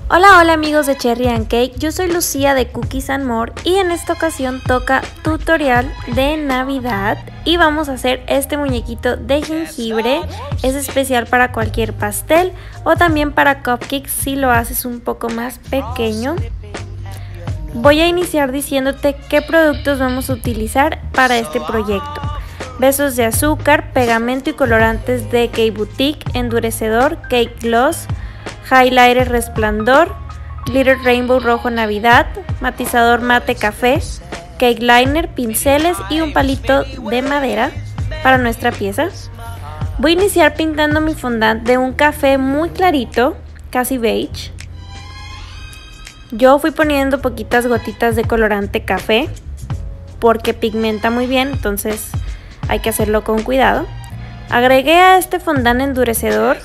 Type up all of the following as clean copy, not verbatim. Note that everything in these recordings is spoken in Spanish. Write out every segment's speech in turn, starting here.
Hola, hola amigos de Cherry and Cake, yo soy Lucía de Cookies and More y en esta ocasión toca tutorial de Navidad y vamos a hacer este muñequito de jengibre. Es especial para cualquier pastel o también para cupcakes si lo haces un poco más pequeño. Voy a iniciar diciéndote qué productos vamos a utilizar para este proyecto. Besos de azúcar, pegamento y colorantes de Cake Boutique, endurecedor, Cake Gloss, highlighter resplandor, glitter rainbow rojo navidad, matizador mate café, cake liner, pinceles y un palito de madera para nuestra pieza. Voy a iniciar pintando mi fondant de un café muy clarito, casi beige. Yo fui poniendo poquitas gotitas de colorante café porque pigmenta muy bien, entonces hay que hacerlo con cuidado. Agregué a este fondant endurecedor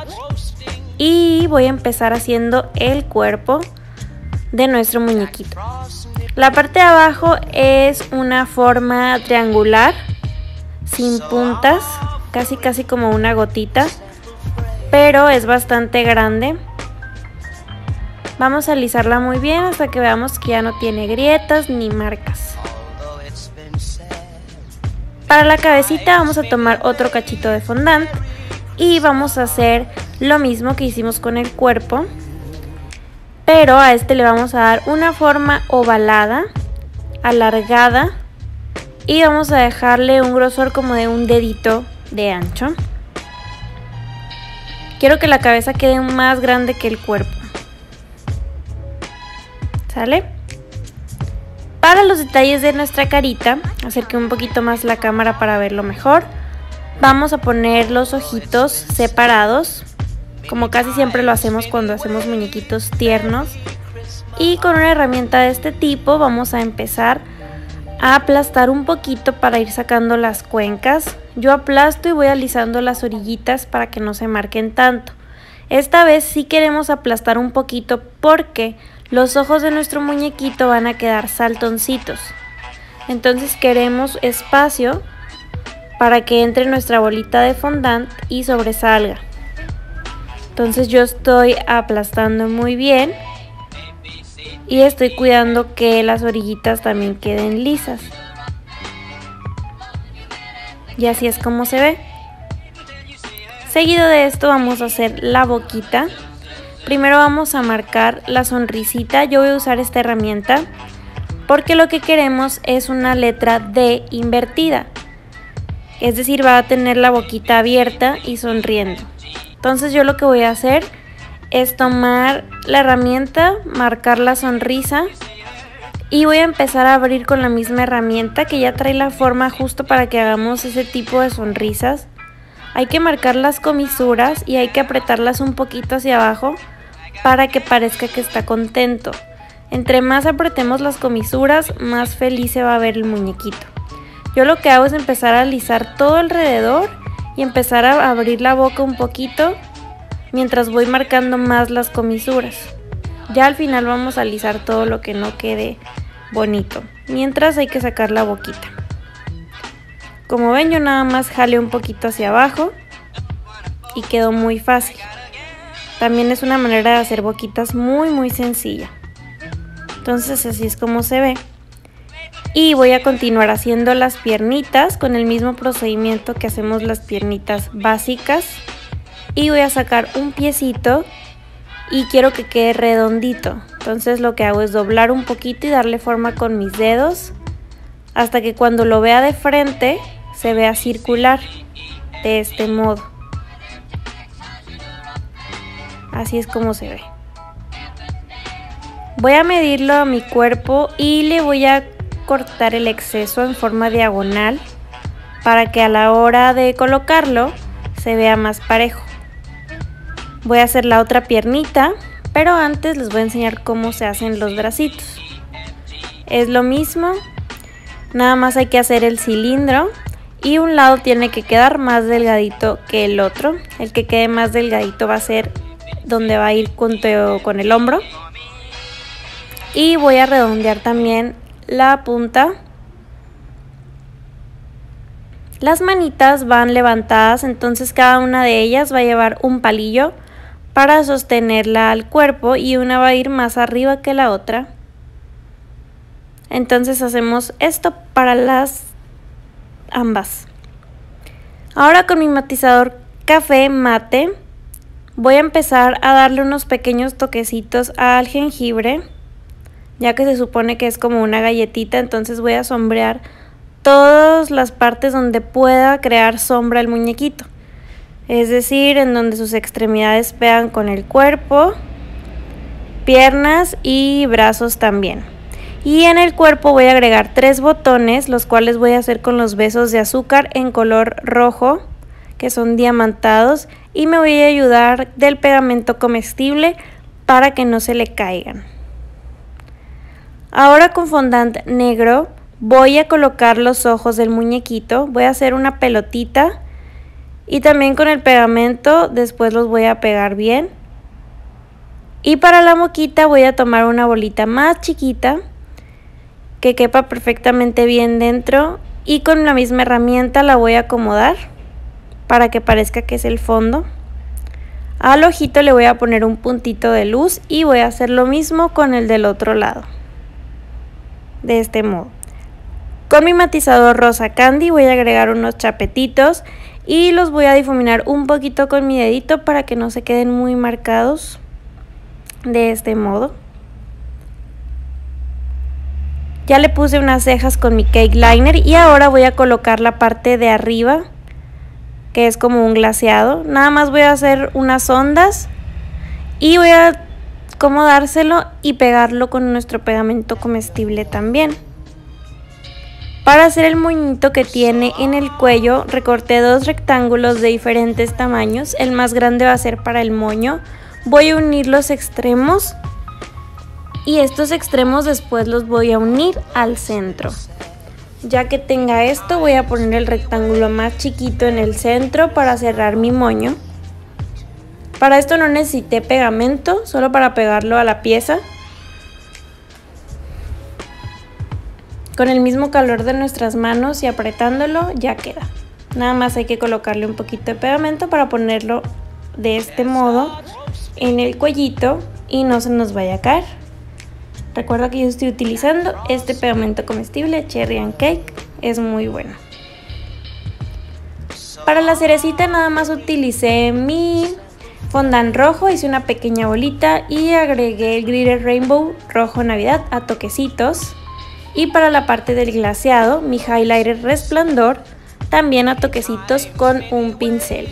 y voy a empezar haciendo el cuerpo de nuestro muñequito. La parte de abajo es una forma triangular, sin puntas, casi como una gotita, pero es bastante grande. Vamos a alisarla muy bien hasta que veamos que ya no tiene grietas ni marcas. Para la cabecita vamos a tomar otro cachito de fondant y vamos a hacer lo mismo que hicimos con el cuerpo, pero a este le vamos a dar una forma ovalada, alargada, y vamos a dejarle un grosor como de un dedito de ancho. Quiero que la cabeza quede más grande que el cuerpo. ¿Sale? Para los detalles de nuestra carita, acerqué un poquito más la cámara para verlo mejor. Vamos a poner los ojitos separados, como casi siempre lo hacemos cuando hacemos muñequitos tiernos. Y con una herramienta de este tipo vamos a empezar a aplastar un poquito para ir sacando las cuencas. Yo aplasto y voy alisando las orillitas para que no se marquen tanto. Esta vez sí queremos aplastar un poquito porque los ojos de nuestro muñequito van a quedar saltoncitos. Entonces queremos espacio para que entre nuestra bolita de fondant y sobresalga. Entonces yo estoy aplastando muy bien y estoy cuidando que las orillitas también queden lisas. Y así es como se ve. Seguido de esto vamos a hacer la boquita. Primero vamos a marcar la sonrisita. Yo voy a usar esta herramienta porque lo que queremos es una letra D invertida. Es decir, va a tener la boquita abierta y sonriendo. Entonces yo lo que voy a hacer es tomar la herramienta, marcar la sonrisa y voy a empezar a abrir con la misma herramienta que ya trae la forma justo para que hagamos ese tipo de sonrisas. Hay que marcar las comisuras y hay que apretarlas un poquito hacia abajo para que parezca que está contento. Entre más apretemos las comisuras, más feliz se va a ver el muñequito. Yo lo que hago es empezar a alisar todo alrededor y empezar a abrir la boca un poquito mientras voy marcando más las comisuras. Ya al final vamos a alisar todo lo que no quede bonito. Mientras hay que sacar la boquita. Como ven, yo nada más jale un poquito hacia abajo y quedó muy fácil. También es una manera de hacer boquitas muy sencilla. Entonces así es como se ve. Y voy a continuar haciendo las piernitas con el mismo procedimiento que hacemos las piernitas básicas. Y voy a sacar un piecito y quiero que quede redondito. Entonces lo que hago es doblar un poquito y darle forma con mis dedos hasta que cuando lo vea de frente se vea circular de este modo. Así es como se ve. Voy a medirlo a mi cuerpo y le voy a cortar el exceso en forma diagonal para que a la hora de colocarlo se vea más parejo. Voy a hacer la otra piernita, pero antes les voy a enseñar cómo se hacen los bracitos. Es lo mismo, nada más hay que hacer el cilindro y un lado tiene que quedar más delgadito que el otro. El que quede más delgadito va a ser donde va a ir junto con el hombro. Y voy a redondear también la punta. Las manitas van levantadas, entonces cada una de ellas va a llevar un palillo para sostenerla al cuerpo y una va a ir más arriba que la otra. Entonces hacemos esto para las ambas. Ahora con mi matizador café mate voy a empezar a darle unos pequeños toquecitos al jengibre, ya que se supone que es como una galletita, entonces voy a sombrear todas las partes donde pueda crear sombra el muñequito, es decir, en donde sus extremidades pegan con el cuerpo, piernas y brazos también. Y en el cuerpo voy a agregar 3 botones, los cuales voy a hacer con los besos de azúcar en color rojo, que son diamantados, y me voy a ayudar del pegamento comestible para que no se le caigan. Ahora con fondant negro voy a colocar los ojos del muñequito, voy a hacer una pelotita y también con el pegamento después los voy a pegar bien. Y para la boquita voy a tomar una bolita más chiquita que quepa perfectamente bien dentro y con la misma herramienta la voy a acomodar para que parezca que es el fondo. Al ojito le voy a poner un puntito de luz y voy a hacer lo mismo con el del otro lado, de este modo. Con mi matizador rosa candy voy a agregar unos chapetitos y los voy a difuminar un poquito con mi dedito para que no se queden muy marcados, de este modo. Ya le puse unas cejas con mi cake liner y ahora voy a colocar la parte de arriba, que es como un glaseado. Nada más voy a hacer unas ondas y voy a acomodárselo y pegarlo con nuestro pegamento comestible también. Para hacer el moñito que tiene en el cuello, recorté 2 rectángulos de diferentes tamaños. El más grande va a ser para el moño. Voy a unir los extremos y estos extremos después los voy a unir al centro. Ya que tenga esto, voy a poner el rectángulo más chiquito en el centro para cerrar mi moño. Para esto no necesité pegamento, solo para pegarlo a la pieza. Con el mismo calor de nuestras manos y apretándolo ya queda. Nada más hay que colocarle un poquito de pegamento para ponerlo de este modo en el cuellito y no se nos vaya a caer. Recuerda que yo estoy utilizando este pegamento comestible Cherry and Cake, es muy bueno. Para la cerecita nada más utilicé mi fondant rojo, hice una pequeña bolita y agregué el glitter rainbow rojo navidad a toquecitos. Y para la parte del glaseado, mi highlighter resplandor también a toquecitos con un pincel.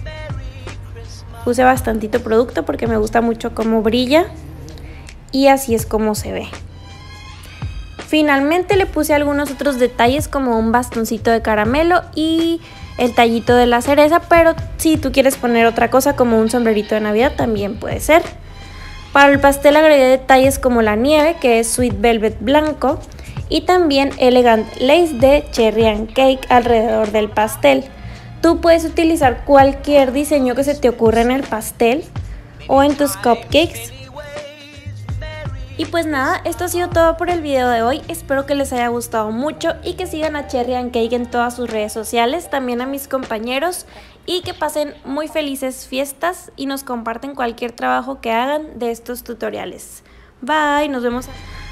Puse bastantito producto porque me gusta mucho cómo brilla. Y así es como se ve. Finalmente le puse algunos otros detalles como un bastoncito de caramelo y el tallito de la cereza, pero si tú quieres poner otra cosa como un sombrerito de Navidad también puede ser. Para el pastel agregué detalles como la nieve, que es Sweet Velvet blanco, y también Elegant Lace de Cherry and Cake alrededor del pastel. Tú puedes utilizar cualquier diseño que se te ocurra en el pastel o en tus cupcakes. Y pues nada, esto ha sido todo por el video de hoy, espero que les haya gustado mucho y que sigan a Cherry and Cake en todas sus redes sociales, también a mis compañeros, y que pasen muy felices fiestas y nos comparten cualquier trabajo que hagan de estos tutoriales. Bye, nos vemos.